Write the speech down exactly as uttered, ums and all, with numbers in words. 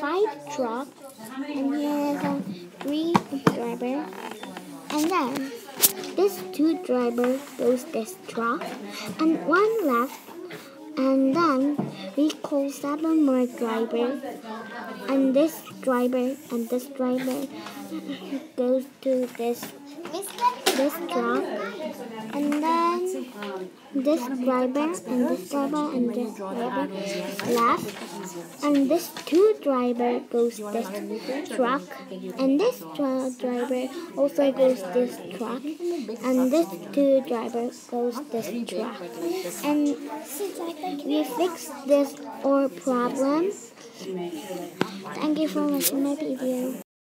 five truck, and here are three driver, and then this two driver goes this truck, and one left, and then we call seven more driver, and this driver and this driver goes to this this truck, and then this driver and this driver and this driver left, and this two driver goes this truck, and this driver also goes this truck, and this two driver goes this truck, and we fix this our problem. Thank you for watching my video.